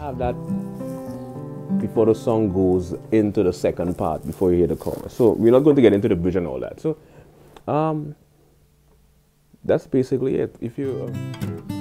Have that before the song goes into the second part, before you hear the chorus. So we're not going to get into the bridge and all that. So that's basically it. If you